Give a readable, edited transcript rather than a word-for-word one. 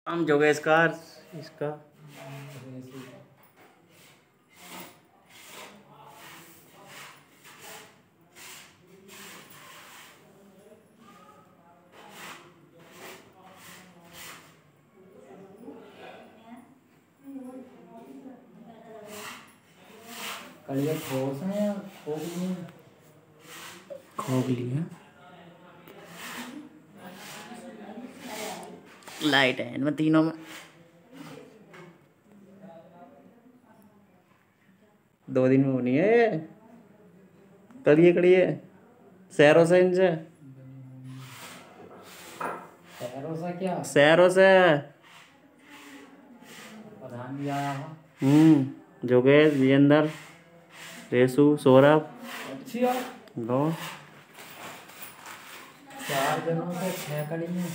हम जो गए इसका इसका कलिया ठोस है या खोखली है? खोखली है। लाइट है इनमें तीनों में। 2 दिन में होनी है ये। करिए शहरों से इनसे शहरों से क्या शहरों से प्रधान भी आया है। जोगेश विजेंद्र रेसु सौरभ अच्छी है। लो 4 दिनों से 6 कड़ी में